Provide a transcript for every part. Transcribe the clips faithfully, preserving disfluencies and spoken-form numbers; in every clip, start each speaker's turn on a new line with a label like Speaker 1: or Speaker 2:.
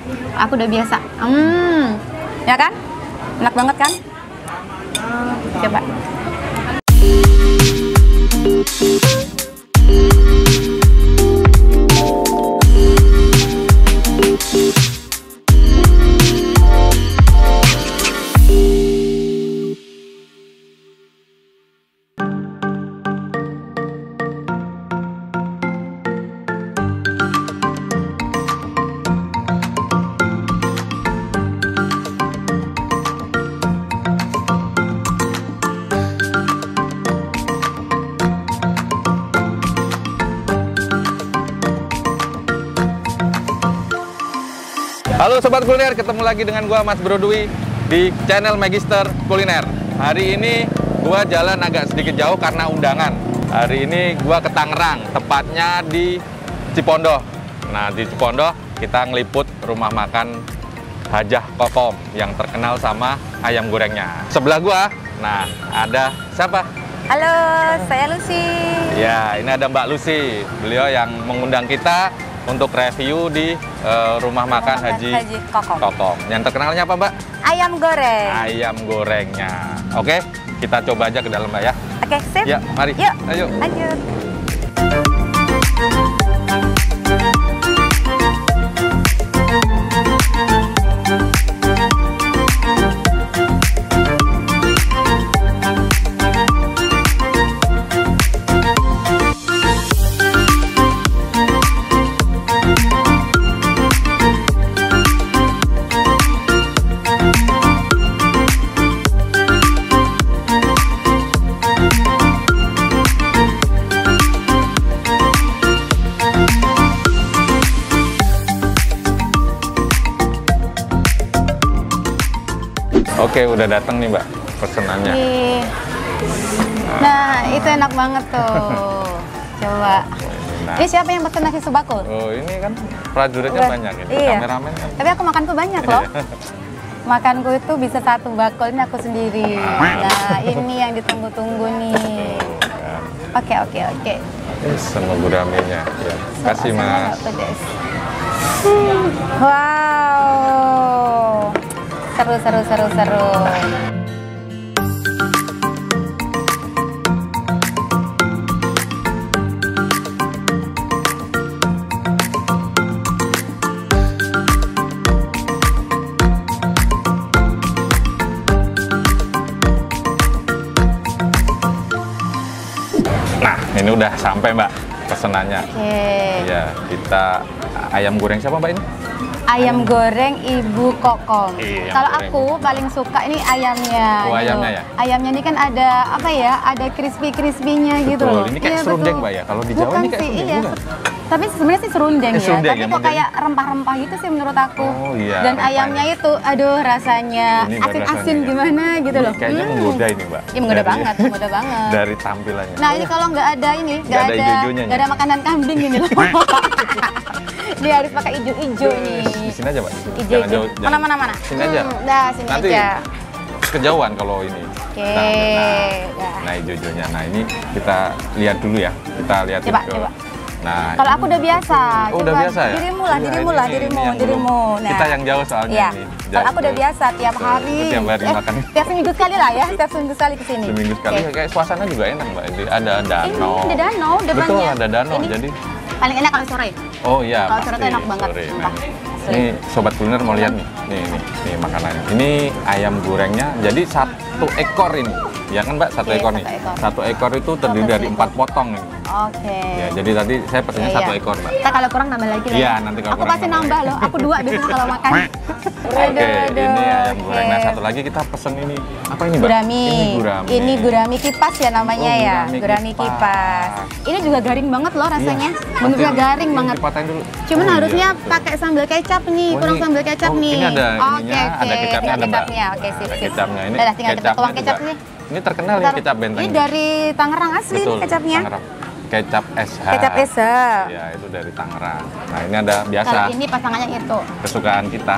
Speaker 1: Aku udah biasa. Hmm, ya kan? Enak banget kan? Coba.
Speaker 2: Halo Sobat Kuliner, ketemu lagi dengan gua Mas Bro Dwi di channel Magister Kuliner. Hari ini gua jalan agak sedikit jauh karena undangan. Hari ini gua ke Tangerang, tepatnya di Cipondoh. Nah, di Cipondoh kita ngeliput rumah makan Hajah Kokom yang terkenal sama ayam gorengnya. Sebelah gua, nah ada siapa?
Speaker 1: Halo, saya Lucy.
Speaker 2: Ya, ini ada Mbak Lucy. Beliau yang mengundang kita untuk review di uh, rumah makan Haji,
Speaker 1: Haji Kokom.
Speaker 2: Kokom. Yang terkenalnya apa, Mbak?
Speaker 1: Ayam goreng.
Speaker 2: Ayam gorengnya. Oke, kita coba aja ke dalam, Mbak ya.
Speaker 1: Oke, sip.
Speaker 2: Ya, mari.
Speaker 1: Yuk,
Speaker 2: ayo.
Speaker 1: lanjut.
Speaker 2: Oke, udah datang nih, Mbak, pesenannya.
Speaker 1: Nih. Nah, itu enak banget tuh. Coba.
Speaker 2: Nah.
Speaker 1: Ini siapa yang pesen nasi sebakul?
Speaker 2: Oh, ini kan prajuritnya
Speaker 1: Udah.
Speaker 2: banyak ya.
Speaker 1: Iya.
Speaker 2: Kameramen kan.
Speaker 1: Tapi aku makanku banyak loh. Makanku itu bisa satu bakul, ini aku sendiri. Nah, ini yang ditunggu-tunggu nih. Oke, oke, oke.
Speaker 2: Sama guraminya. Ya. Kasih, Mas.
Speaker 1: Pedas. Wow. Seru, seru, seru, seru.
Speaker 2: Nah, ini udah sampai, Mbak, pesenannya.
Speaker 1: Oke.
Speaker 2: Ya, kita ayam goreng siapa, Mbak, ini?
Speaker 1: Ayam goreng Ibu Kokom.
Speaker 2: Iya,
Speaker 1: Kalau
Speaker 2: goreng.
Speaker 1: aku paling suka ini ayamnya.
Speaker 2: Oh,
Speaker 1: gitu.
Speaker 2: ayamnya ya?
Speaker 1: Ayamnya ini kan ada apa ya? Ada crispy-crispinya gitu
Speaker 2: Betul,
Speaker 1: loh.
Speaker 2: ini kayak
Speaker 1: Iya,
Speaker 2: serundeng,
Speaker 1: betul.
Speaker 2: Mbak ya? Kalau di Jawa
Speaker 1: Bukan
Speaker 2: ini kayak
Speaker 1: sih,
Speaker 2: serundeng
Speaker 1: iya.
Speaker 2: bukan?
Speaker 1: Tapi sebenarnya sih serundeng
Speaker 2: Eh,
Speaker 1: ya.
Speaker 2: serundeng
Speaker 1: Tapi
Speaker 2: ya,
Speaker 1: kok
Speaker 2: modelnya?
Speaker 1: kayak rempah-rempah gitu sih menurut aku.
Speaker 2: Oh, iya,
Speaker 1: Dan
Speaker 2: rempah
Speaker 1: ayamnya
Speaker 2: ini.
Speaker 1: itu, aduh rasanya
Speaker 2: Ini baru
Speaker 1: asin-asin
Speaker 2: rasanya.
Speaker 1: gimana gitu
Speaker 2: Ini
Speaker 1: loh.
Speaker 2: kayaknya
Speaker 1: Hmm.
Speaker 2: menggoda ini, Mbak.
Speaker 1: Iya menggoda
Speaker 2: Dari-
Speaker 1: banget, menggoda banget.
Speaker 2: Dari tampilannya.
Speaker 1: Nah ini kalau nggak ada ini, nggak
Speaker 2: Nggak ada
Speaker 1: ada,
Speaker 2: ijo-ijonya
Speaker 1: nggak ada makanan kambing ini loh. Dia harus pakai ijo-ijo nih.
Speaker 2: Di sini aja, Pak.
Speaker 1: Ijo,
Speaker 2: Jangan
Speaker 1: ijo.
Speaker 2: jauh.
Speaker 1: Mana
Speaker 2: jangan-
Speaker 1: mana mana.
Speaker 2: Sini aja.
Speaker 1: Hmm, dah sini
Speaker 2: Nanti
Speaker 1: aja.
Speaker 2: kejauhan kalau ini.
Speaker 1: Oke.
Speaker 2: Nah,
Speaker 1: Dah.
Speaker 2: nah ijo-ijonya. Nah, ini kita lihat dulu ya. Kita lihat
Speaker 1: Coba,
Speaker 2: ke.
Speaker 1: coba.
Speaker 2: Nah,
Speaker 1: Kalau aku udah biasa.
Speaker 2: Oh, udah
Speaker 1: Coba
Speaker 2: biasa ya?
Speaker 1: Dirimu lah,
Speaker 2: Iya,
Speaker 1: dirimu
Speaker 2: ini-
Speaker 1: lah,
Speaker 2: ini-
Speaker 1: dirimu,
Speaker 2: ini yang
Speaker 1: dirimu.
Speaker 2: belum. Kita yang jauh soalnya
Speaker 1: Iya.
Speaker 2: ini.
Speaker 1: Kalau
Speaker 2: Jauh
Speaker 1: aku udah
Speaker 2: tuh.
Speaker 1: biasa tiap
Speaker 2: Betul.
Speaker 1: hari.
Speaker 2: Tiap hari
Speaker 1: eh,
Speaker 2: makan.
Speaker 1: Tiap seminggu sekali lah ya, tiap seminggu sekali ke sini.
Speaker 2: Seminggu sekali.
Speaker 1: Oke.
Speaker 2: Kayak suasana juga enak, Mbak. Jadi ada danau.
Speaker 1: Ini ada danau depannya.
Speaker 2: Betul, ada danau.
Speaker 1: Ini
Speaker 2: Jadi
Speaker 1: paling enak kalau sore.
Speaker 2: oh iya,
Speaker 1: Kalau sore tuh
Speaker 2: pasti.
Speaker 1: enak banget,
Speaker 2: Sore.
Speaker 1: sumpah.
Speaker 2: Nah,
Speaker 1: Asli.
Speaker 2: ini sobat kuliner mau lihat nih. Nih, nih, nih makanannya. Ini ayam gorengnya. Jadi satu ekor ini. Ya kan, Mbak? Satu
Speaker 1: Oke,
Speaker 2: ekor
Speaker 1: satu
Speaker 2: nih.
Speaker 1: ekor.
Speaker 2: Satu ekor itu terdiri
Speaker 1: satu
Speaker 2: dari
Speaker 1: ekor.
Speaker 2: empat potong ini.
Speaker 1: Oke.
Speaker 2: Ya, jadi tadi saya pesennya
Speaker 1: Iya,
Speaker 2: satu
Speaker 1: iya.
Speaker 2: ekor, Mbak.
Speaker 1: Kita kalau kurang tambah lagi lah.
Speaker 2: Iya,
Speaker 1: ya.
Speaker 2: nanti kalau
Speaker 1: Aku
Speaker 2: kurang
Speaker 1: pasti
Speaker 2: nambah
Speaker 1: nambah
Speaker 2: lagi.
Speaker 1: loh. Aku dua biasanya kalau makan.
Speaker 2: Oke, ini ayam goreng. Nah,
Speaker 1: oke.
Speaker 2: satu lagi kita pesen ini. Apa ini, Mbak?
Speaker 1: Gurami.
Speaker 2: Ini gurami.
Speaker 1: Ini gurami kipas ya namanya
Speaker 2: Oh,
Speaker 1: ya.
Speaker 2: gurami
Speaker 1: Gurami
Speaker 2: kipas.
Speaker 1: kipas. Ini juga garing banget loh rasanya.
Speaker 2: Iya.
Speaker 1: Bener-bener
Speaker 2: Nanti
Speaker 1: garing
Speaker 2: ini
Speaker 1: banget.
Speaker 2: dipatahin dulu.
Speaker 1: Cuman
Speaker 2: Oh, iya,
Speaker 1: harusnya
Speaker 2: betul.
Speaker 1: pakai sambal kecap nih,
Speaker 2: Oh,
Speaker 1: kurang
Speaker 2: ini-
Speaker 1: sambal kecap
Speaker 2: oh,
Speaker 1: nih.
Speaker 2: ini ada
Speaker 1: Oke,
Speaker 2: ininya,
Speaker 1: oke.
Speaker 2: ada kecapnya,
Speaker 1: Tinggal
Speaker 2: ada, Mbak.
Speaker 1: kecapnya. Oke,
Speaker 2: Nah,
Speaker 1: sip,
Speaker 2: ada
Speaker 1: sip.
Speaker 2: kecapnya. Ini
Speaker 1: Udah, tinggal kita
Speaker 2: kecapnya
Speaker 1: tuang kecap
Speaker 2: juga.
Speaker 1: sih.
Speaker 2: Ini terkenal ya
Speaker 1: Bentar.
Speaker 2: kecap benteng.
Speaker 1: Ini dari Tangerang asli
Speaker 2: Betul,
Speaker 1: nih kecapnya.
Speaker 2: Tangerang. Kecap S H.
Speaker 1: Kecap S H.
Speaker 2: Ya, itu dari Tangerang. Nah, ini ada biasa
Speaker 1: Kalau ini pasangannya itu.
Speaker 2: kesukaan kita.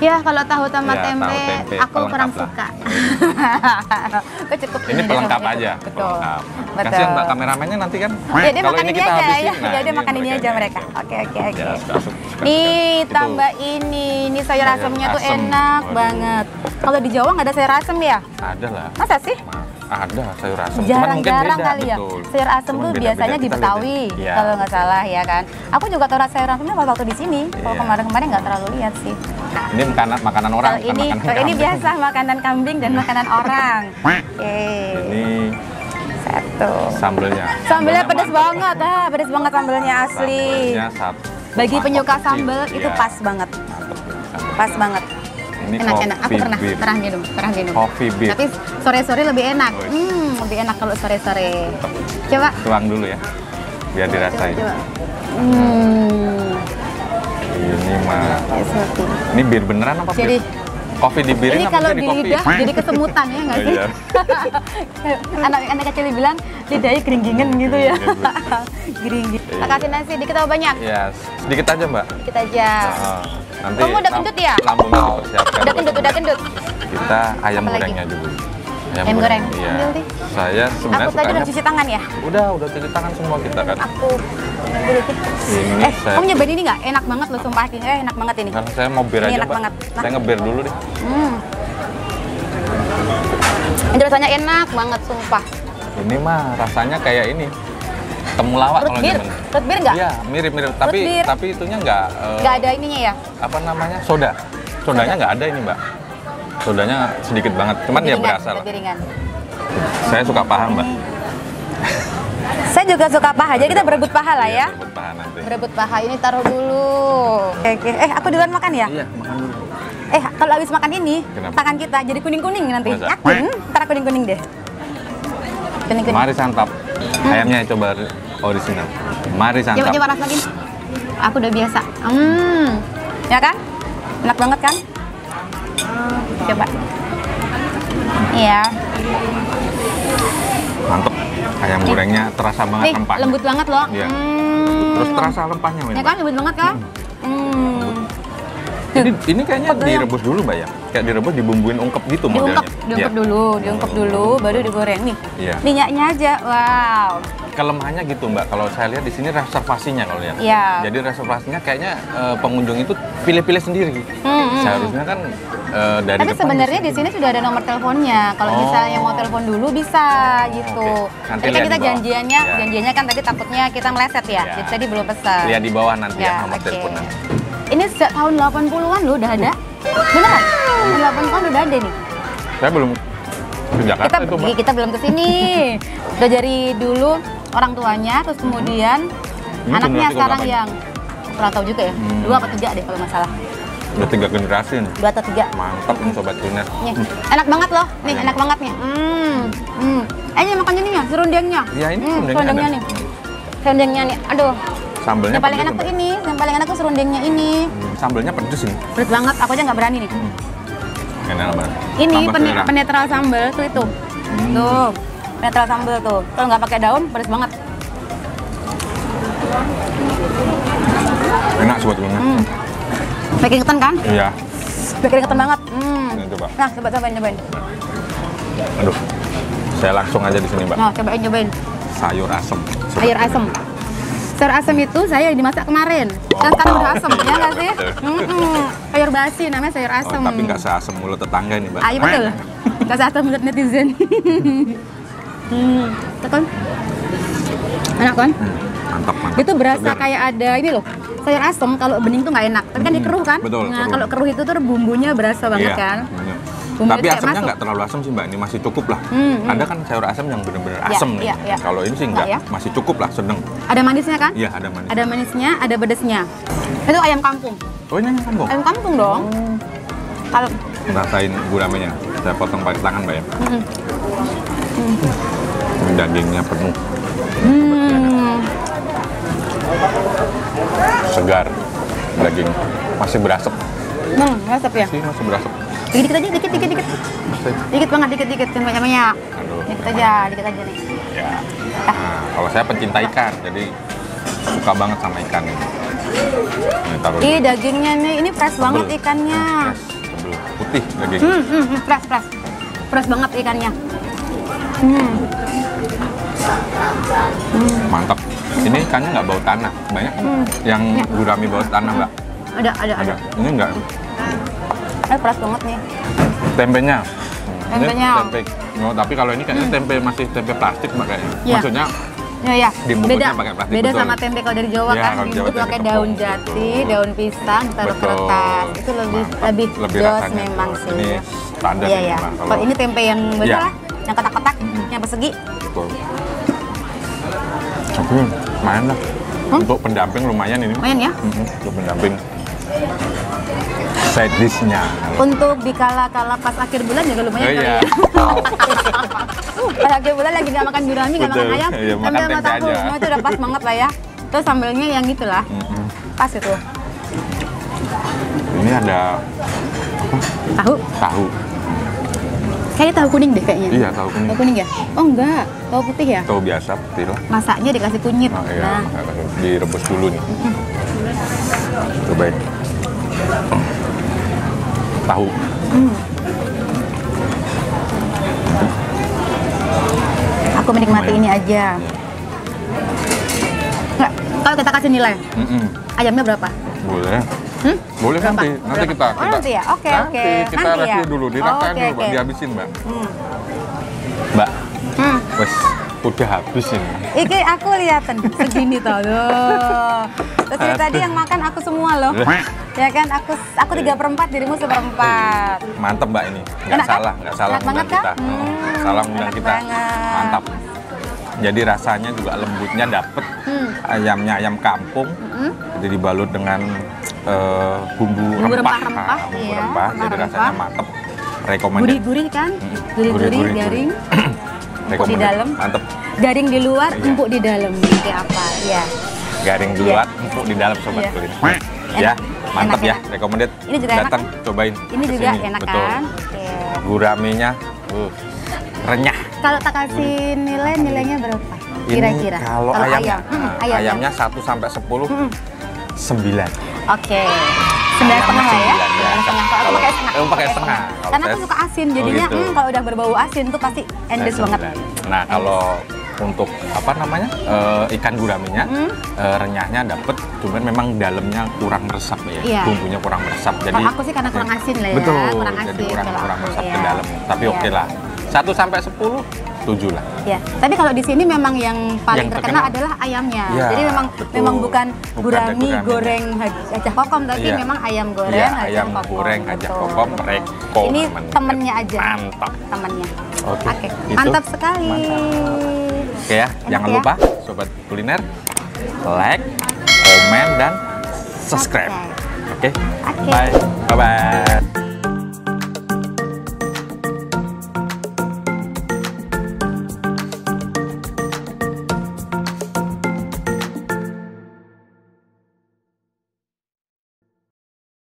Speaker 1: Ya, kalau tahu tambah
Speaker 2: Ya,
Speaker 1: tempe,
Speaker 2: tahu tempe,
Speaker 1: aku
Speaker 2: pelengkap
Speaker 1: kurang
Speaker 2: lah.
Speaker 1: suka. Aku cukup
Speaker 2: Ini
Speaker 1: deh
Speaker 2: pelengkap
Speaker 1: sama
Speaker 2: aja.
Speaker 1: itu. Betul.
Speaker 2: Pelengkap.
Speaker 1: Betul.
Speaker 2: Kasihan Mbak kameramennya nanti kan.
Speaker 1: Ya, dia
Speaker 2: Kalau
Speaker 1: makan
Speaker 2: ini
Speaker 1: ini
Speaker 2: kita
Speaker 1: aja
Speaker 2: habisin.
Speaker 1: ya.
Speaker 2: Nah,
Speaker 1: Ya, dia
Speaker 2: ini
Speaker 1: makan ini aja
Speaker 2: mereka.
Speaker 1: mereka. Oke, oke, oke.
Speaker 2: Ya, suka, suka, suka
Speaker 1: Nih,
Speaker 2: itu.
Speaker 1: tambah ini. Ini sayur
Speaker 2: Sayur
Speaker 1: asemnya tuh
Speaker 2: asem.
Speaker 1: enak
Speaker 2: Waduh.
Speaker 1: banget. Kalau di Jawa nggak ada sayur asem ya?
Speaker 2: Ada lah.
Speaker 1: Masa sih?
Speaker 2: Ada sayur asem. Cuman mungkin
Speaker 1: Jarang-jarang
Speaker 2: beda,
Speaker 1: kali ya.
Speaker 2: betul.
Speaker 1: Sayur asem
Speaker 2: Cuman
Speaker 1: tuh
Speaker 2: beda-beda.
Speaker 1: biasanya di
Speaker 2: Kita lihat
Speaker 1: Betawi,
Speaker 2: ya. Iya.
Speaker 1: kalau nggak salah ya kan. Aku juga tahu rasa sayur asemnya pas waktu di sini. Kalau
Speaker 2: Iya.
Speaker 1: kemarin-kemarin nggak terlalu lihat sih.
Speaker 2: Ini makanan makanan orang,
Speaker 1: Kalau
Speaker 2: bukan
Speaker 1: ini,
Speaker 2: makanan
Speaker 1: kalau ini
Speaker 2: kambing.
Speaker 1: biasa makanan kambing dan makanan orang. Oke.
Speaker 2: Ini
Speaker 1: Satu.
Speaker 2: sambelnya.
Speaker 1: Sambelnya pedas
Speaker 2: mantap.
Speaker 1: banget, ah, pedas banget sambelnya asli.
Speaker 2: Sambelnya satu.
Speaker 1: Bagi
Speaker 2: mangkok
Speaker 1: penyuka
Speaker 2: kecil.
Speaker 1: sambel itu
Speaker 2: Iya.
Speaker 1: pas banget,
Speaker 2: Mantap nih, sambel.
Speaker 1: pas banget.
Speaker 2: Ini
Speaker 1: Enak-enak. Aku
Speaker 2: coffee
Speaker 1: pernah,
Speaker 2: beer.
Speaker 1: pernah minum, pernah minum.
Speaker 2: Coffee beer.
Speaker 1: Tapi sore-sore lebih enak.
Speaker 2: Wih.
Speaker 1: Hmm, lebih enak kalau sore-sore. Coba.
Speaker 2: Tuang dulu ya, biar dirasain.
Speaker 1: Coba, coba. Hmm.
Speaker 2: Ini mah,
Speaker 1: Ya, seperti ini.
Speaker 2: ini bir beneran apa
Speaker 1: Jadi,
Speaker 2: bir? Kopi di birin
Speaker 1: ini
Speaker 2: apa
Speaker 1: kalau
Speaker 2: jadi
Speaker 1: di
Speaker 2: kopi?
Speaker 1: lidah jadi kesemutan ya nggak
Speaker 2: Oh,
Speaker 1: sih?
Speaker 2: iya.
Speaker 1: Anak-anak kecil bilang lidahnya geringgingan gitu ya. Geringging.
Speaker 2: Iya.
Speaker 1: Tak kasih nasi dikit atau banyak?
Speaker 2: Ya, sedikit aja mbak.
Speaker 1: Dikit aja.
Speaker 2: Nah, nanti
Speaker 1: Kamu udah
Speaker 2: lam-
Speaker 1: gendut ya?
Speaker 2: Lambungnya mau siapkan.
Speaker 1: Udah gendut, udah gendut.
Speaker 2: Kita ayam
Speaker 1: Apa lagi?
Speaker 2: gorengnya dulu.
Speaker 1: Ayam goreng.
Speaker 2: Iya.
Speaker 1: Ambil deh.
Speaker 2: Saya sebenarnya
Speaker 1: Aku tadi
Speaker 2: sukanya.
Speaker 1: udah cuci tangan ya?
Speaker 2: Udah, udah cuci tangan semua kita kan.
Speaker 1: Aku dulu deh.
Speaker 2: Ini
Speaker 1: Eh,
Speaker 2: saya-
Speaker 1: kamu nyobain ini nggak? Enak banget loh, sumpah. Eh, enak banget ini.
Speaker 2: Karena saya mau bir
Speaker 1: Ini
Speaker 2: aja
Speaker 1: enak
Speaker 2: mbak.
Speaker 1: banget. Nah.
Speaker 2: Saya ngebir dulu deh.
Speaker 1: Hmm. Ini rasanya enak banget, sumpah.
Speaker 2: Ini mah rasanya kayak ini. Temulawak
Speaker 1: Root
Speaker 2: kalau
Speaker 1: beer,
Speaker 2: zaman.
Speaker 1: root beer nggak?
Speaker 2: Iya, mirip-mirip. Tapi
Speaker 1: beer.
Speaker 2: tapi itunya nggak. eh,
Speaker 1: Nggak ada ininya ya?
Speaker 2: Apa namanya? Soda. Sodanya nggak ada ini mbak. Sodanya sedikit banget. Cuman
Speaker 1: Lebih
Speaker 2: ya
Speaker 1: ringan,
Speaker 2: berasa lah.
Speaker 1: lebih ringan.
Speaker 2: Saya suka paha mbak.
Speaker 1: Saya juga suka paha, jadi kita berebut paha lah
Speaker 2: Iya,
Speaker 1: ya.
Speaker 2: berebut paha nanti.
Speaker 1: Berebut paha, ini taruh dulu. Oke, oke. Eh, aku duluan makan ya?
Speaker 2: Iya, makan dulu.
Speaker 1: Eh, kalau habis makan ini,
Speaker 2: Kenapa?
Speaker 1: tangan kita jadi kuning-kuning nanti.
Speaker 2: Masa?
Speaker 1: Yakin? Ntar kuning-kuning deh. Kuning-kuning.
Speaker 2: Mari santap. Ayamnya coba original. Mari
Speaker 1: Coba
Speaker 2: santap.
Speaker 1: coba rasain. Aku udah biasa. Hmm. Ya kan? Enak banget kan? Coba. Iya.
Speaker 2: Mantep. Ayam gorengnya terasa banget
Speaker 1: Nih,
Speaker 2: rempahnya.
Speaker 1: lembut banget loh.
Speaker 2: Iya.
Speaker 1: Hmm.
Speaker 2: Terus terasa rempahnya Win.
Speaker 1: Ya kan, lembut banget kan? Hmm.
Speaker 2: Ini, ini kayaknya
Speaker 1: Pegel.
Speaker 2: direbus dulu mbak ya? Kayak direbus dibumbuin ungkep gitu modelnya.
Speaker 1: Diungkep, diungkep
Speaker 2: Iya.
Speaker 1: dulu, diungkep dulu, baru digoreng nih.
Speaker 2: Iya.
Speaker 1: Minyaknya aja, wow.
Speaker 2: Kelemahannya gitu mbak, kalau saya lihat di sini reservasinya kalau lihat.
Speaker 1: Iya.
Speaker 2: Jadi reservasinya kayaknya eh, pengunjung itu pilih-pilih sendiri.
Speaker 1: Hmm, hmm.
Speaker 2: Seharusnya kan eh, dari
Speaker 1: Tapi
Speaker 2: depan
Speaker 1: sebenarnya di sini sudah ada nomor teleponnya. Kalau
Speaker 2: Oh.
Speaker 1: misalnya mau telepon dulu bisa gitu.
Speaker 2: Oke. Nanti
Speaker 1: Tapi kan
Speaker 2: lihat
Speaker 1: kita
Speaker 2: di bawah.
Speaker 1: janjiannya,
Speaker 2: Iya.
Speaker 1: janjiannya kan tadi takutnya kita meleset ya.
Speaker 2: Iya.
Speaker 1: Jadi tadi belum pesan.
Speaker 2: lihat di bawah nanti ya,
Speaker 1: Ya,
Speaker 2: nomor
Speaker 1: oke.
Speaker 2: teleponnya.
Speaker 1: Ini sejak tahun delapan puluhan loh udah ada. Beneran? Tahun delapan puluhan udah ada nih.
Speaker 2: Saya belum ke Jakarta
Speaker 1: Kita
Speaker 2: itu mbak.
Speaker 1: kita belum ke sini. Udah dari dulu orang tuanya, terus kemudian
Speaker 2: Ini
Speaker 1: anaknya
Speaker 2: generasi
Speaker 1: sekarang
Speaker 2: keberapa?
Speaker 1: yang kurang tahu juga ya.
Speaker 2: Hmm.
Speaker 1: Dua atau tiga deh kalau nggak salah.
Speaker 2: Udah tiga generasi nih.
Speaker 1: Dua atau tiga.
Speaker 2: Mantap nih sobat kuliner.
Speaker 1: Nih, enak banget loh. Nih,
Speaker 2: Ayam.
Speaker 1: enak banget nih. Hmm. Hmm. Eh, ini makan ininya, serundengnya.
Speaker 2: Iya, ini
Speaker 1: Hmm,
Speaker 2: serundengnya
Speaker 1: serundengnya
Speaker 2: ada.
Speaker 1: nih. Serundengnya nih. Aduh.
Speaker 2: Sambelnya
Speaker 1: Yang paling
Speaker 2: pedes
Speaker 1: enak tuh
Speaker 2: mbak.
Speaker 1: ini, yang paling enak tuh serundengnya ini.
Speaker 2: Hmm, Sambelnya pedes ini.
Speaker 1: Pedes banget, aku aja nggak berani nih.
Speaker 2: Enak banget.
Speaker 1: Ini
Speaker 2: Tambah
Speaker 1: pen-
Speaker 2: selera.
Speaker 1: penetral sambal tuh itu. Tuh. Penetral sambal tuh. Kalau nggak pakai daun, pedes banget.
Speaker 2: Enak sobat kuliner.
Speaker 1: Hmm. Pakai keringetan kan?
Speaker 2: Iya.
Speaker 1: Pakai keringetan banget. Hmm.
Speaker 2: Ini coba.
Speaker 1: Nah, coba cobain cobain.
Speaker 2: Aduh. Saya langsung aja di sini mbak.
Speaker 1: Nah, cobain cobain.
Speaker 2: Sayur asem.
Speaker 1: Sayur asem. Sayur asem itu saya dimasak kemarin. Kan
Speaker 2: Oh,
Speaker 1: sekarang udah asem,
Speaker 2: iya,
Speaker 1: ya nggak sih?
Speaker 2: betul.
Speaker 1: Mm-mm. Sayur basi namanya sayur
Speaker 2: Oh,
Speaker 1: asem.
Speaker 2: tapi nggak seasem mulut tetangga nih mbak.
Speaker 1: Ah, iya betul. Nggak seasem menurut netizen. hmm, itu kan? Enak kan?
Speaker 2: Hmm, mantap mantap.
Speaker 1: Itu berasa
Speaker 2: Segar.
Speaker 1: kayak ada ini loh. Sayur asem kalau bening tuh nggak enak. Tapi kan dikeruh kan?
Speaker 2: betul,
Speaker 1: Nah,
Speaker 2: keruh.
Speaker 1: kalau keruh itu tuh bumbunya berasa banget
Speaker 2: Iya,
Speaker 1: kan?
Speaker 2: bener.
Speaker 1: Bumbunya
Speaker 2: Tapi
Speaker 1: kayak
Speaker 2: asamnya
Speaker 1: masuk.
Speaker 2: nggak terlalu asam sih mbak, ini masih cukup lah.
Speaker 1: Hmm, hmm.
Speaker 2: Ada kan sayur asam yang bener-bener
Speaker 1: Iya,
Speaker 2: asam nih.
Speaker 1: iya, iya.
Speaker 2: Kalau ini sih
Speaker 1: Nggak
Speaker 2: nggak,
Speaker 1: ya?
Speaker 2: masih cukup lah, sedang.
Speaker 1: Ada manisnya kan?
Speaker 2: Iya ada manis.
Speaker 1: Ada manisnya, ada pedesnya. Itu ayam kampung.
Speaker 2: Oh ini kan kok.
Speaker 1: Ayam kampung dong. Kalau
Speaker 2: Ngerasain guramenya. Saya potong pakai tangan mbak ya.
Speaker 1: Mm-mm.
Speaker 2: Ini dagingnya penuh,
Speaker 1: Hmm.
Speaker 2: segar. Daging masih berasap.
Speaker 1: Hmm, resep ya.
Speaker 2: Sih masih berasap.
Speaker 1: Dikit dikit aja, dikit dikit dikit.
Speaker 2: Masih.
Speaker 1: Dikit banget, dikit dikit, jangan banyak banyak.
Speaker 2: Aduh.
Speaker 1: Dikit aja, dikit aja nih.
Speaker 2: Ya. Nah, kalau saya pencinta ikan, jadi suka banget sama ikan ini. Ini taruh.
Speaker 1: Ih, dagingnya nih, ini fresh banget
Speaker 2: Tebel.
Speaker 1: ikannya.
Speaker 2: Fresh. sambal putih daging.
Speaker 1: Hmm, hmm, hmm, fresh, fresh. Fresh banget ikannya. Hmm.
Speaker 2: Hmm. Mantap. Ini ikannya nggak bau tanah. Banyak hmm. yang ya. Gurami bau tanah, Mbak.
Speaker 1: Ada, ada, ada.
Speaker 2: Ini enggak.
Speaker 1: Eh, fresh banget nih.
Speaker 2: Tempenya.
Speaker 1: Tempenya.
Speaker 2: Ini tempe. No, tapi kalau ini kayaknya hmm. tempe masih tempe plastik, Mbak, kayaknya. Ya. Maksudnya
Speaker 1: Ya, ya.
Speaker 2: Beda, pakai plastik,
Speaker 1: beda
Speaker 2: betul.
Speaker 1: sama tempe kalau dari Jawa
Speaker 2: ya,
Speaker 1: kan, dibungkus pakai daun jati, betul. daun pisang, ditaruh kertas. Itu lebih
Speaker 2: Mantap.
Speaker 1: lebih,
Speaker 2: lebih
Speaker 1: jos
Speaker 2: rasanya,
Speaker 1: memang
Speaker 2: betul.
Speaker 1: sih.
Speaker 2: Ini standar.
Speaker 1: Iya, ya.
Speaker 2: Kalau...
Speaker 1: kalau ini tempe yang besar, ya. yang kotak-kotak, mm-hmm. yang persegi.
Speaker 2: Betul. Tapi lumayan lah. Hmm? Untuk pendamping lumayan ini.
Speaker 1: Lumayan ya?
Speaker 2: Mm-hmm. Untuk pendamping side dish-nya.
Speaker 1: Untuk dikala-kala pas akhir bulan juga lumayan.
Speaker 2: Oh, iya.
Speaker 1: Pas akhir bulan lagi nggak makan gurami, nggak makan ayam,
Speaker 2: iya,
Speaker 1: sambil sama tahu, semua itu udah pas banget lah ya. Terus sambelnya yang gitulah, mm-hmm. pas itu.
Speaker 2: Ini ada
Speaker 1: tahu.
Speaker 2: Tahu.
Speaker 1: Kayaknya tahu kuning deh kayaknya.
Speaker 2: Iya, tahu kuning.
Speaker 1: Tahu kuning ya? Oh enggak, tahu putih ya?
Speaker 2: Tahu biasa putih lah.
Speaker 1: Masaknya dikasih kunyit.
Speaker 2: Oh, iya,
Speaker 1: nah.
Speaker 2: direbus dulu nih. Mm-hmm. Cobain. Tahu.
Speaker 1: Hmm. Aku menikmati ini aja. Nggak, kalau kita kasih nilai, mm -mm. ayamnya berapa?
Speaker 2: Boleh.
Speaker 1: Hmm?
Speaker 2: Boleh
Speaker 1: berapa?
Speaker 2: nanti. Nanti
Speaker 1: berapa?
Speaker 2: kita,
Speaker 1: oh,
Speaker 2: kita
Speaker 1: nanti ya? Oke,
Speaker 2: nanti
Speaker 1: oke.
Speaker 2: kita
Speaker 1: nanti
Speaker 2: review
Speaker 1: ya?
Speaker 2: dulu, dirasain
Speaker 1: oh, okay,
Speaker 2: dulu, Mbak.
Speaker 1: Okay.
Speaker 2: Dihabisin, Mbak.
Speaker 1: Hmm.
Speaker 2: Mbak,
Speaker 1: hmm.
Speaker 2: wes udah habis ini.
Speaker 1: Iki aku liatin segini tau loh. Terus dari tadi yang makan aku semua loh. Ya kan, aku aku tiga perempat, dirimu seperempat.
Speaker 2: Mantep Mbak ini, nggak
Speaker 1: enak,
Speaker 2: salah, nggak salah
Speaker 1: enak
Speaker 2: undang kita.
Speaker 1: Hmm,
Speaker 2: Nggak salah undang kita.
Speaker 1: Banget.
Speaker 2: Mantap. Jadi rasanya juga lembutnya dapet, hmm. ayamnya ayam kampung, hmm. jadi dibalut dengan uh, bumbu,
Speaker 1: bumbu
Speaker 2: rempah,
Speaker 1: rempah,
Speaker 2: nah, bumbu
Speaker 1: iya,
Speaker 2: rempah,
Speaker 1: rempah,
Speaker 2: jadi
Speaker 1: rempah.
Speaker 2: rasanya mantep. Rekomendasi.
Speaker 1: Gurih-gurih kan, gurih-gurih, garing. Empuk di dalam,
Speaker 2: mantep.
Speaker 1: Garing di luar,
Speaker 2: iya.
Speaker 1: empuk di dalam. Kayak apa? Ya.
Speaker 2: Garing di luar, yeah. empuk di dalam, sobat
Speaker 1: yeah.
Speaker 2: kuliner. Ya, mantep
Speaker 1: enak,
Speaker 2: ya,
Speaker 1: enak.
Speaker 2: recommended.
Speaker 1: Ini juga
Speaker 2: datang,
Speaker 1: enak kan?
Speaker 2: cobain.
Speaker 1: Ini juga
Speaker 2: kesini.
Speaker 1: enak
Speaker 2: Betul.
Speaker 1: kan? Yeah.
Speaker 2: Guraminya, uh, renyah.
Speaker 1: Kalau tak kasih nilai, nilainya berapa? Kira-kira.
Speaker 2: Kalau ayam,
Speaker 1: ayam. Hmm, ayam,
Speaker 2: ayamnya satu sampai sepuluh, hmm. sembilan.
Speaker 1: Oke. Sembilan setengah lah ya.
Speaker 2: Sembilan
Speaker 1: setengah. Kalau aku pakai setengah.
Speaker 2: Aku pakai setengah.
Speaker 1: Karena aku suka asin, jadinya
Speaker 2: oh gitu.
Speaker 1: hmm, kalau udah berbau asin tuh pasti endes banget.
Speaker 2: Nah kalau untuk apa namanya uh, ikan guraminya hmm. uh, renyahnya dapet, cuman memang dalamnya kurang meresap ya,
Speaker 1: iya.
Speaker 2: bumbunya kurang meresap. Jadi
Speaker 1: kalau aku sih karena kurang asin lah ya.
Speaker 2: Betul.
Speaker 1: Kurang asin.
Speaker 2: Jadi kurang kurang meresap
Speaker 1: ya.
Speaker 2: ke dalam. Tapi
Speaker 1: ya.
Speaker 2: oke okay lah. Satu sampai sepuluh. tujuh lah.
Speaker 1: Ya, tapi kalau di sini memang yang paling
Speaker 2: yang
Speaker 1: terkenal,
Speaker 2: terkenal
Speaker 1: adalah ayamnya.
Speaker 2: Ya,
Speaker 1: jadi memang
Speaker 2: betul.
Speaker 1: memang bukan,
Speaker 2: bukan
Speaker 1: gurami goreng hajah kokom, tapi
Speaker 2: ya.
Speaker 1: memang ayam goreng
Speaker 2: ya,
Speaker 1: hajah
Speaker 2: ayam
Speaker 1: kokom.
Speaker 2: goreng hajah kokom, reko.
Speaker 1: Ini temennya aja.
Speaker 2: Mantap.
Speaker 1: Temennya.
Speaker 2: Oke.
Speaker 1: Okay. Okay. Mantap sekali.
Speaker 2: Mantap. Oke ya,
Speaker 1: enak
Speaker 2: jangan
Speaker 1: ya?
Speaker 2: lupa sobat kuliner like, komen dan subscribe. Oke. Okay.
Speaker 1: Okay.
Speaker 2: Bye. Bye bye.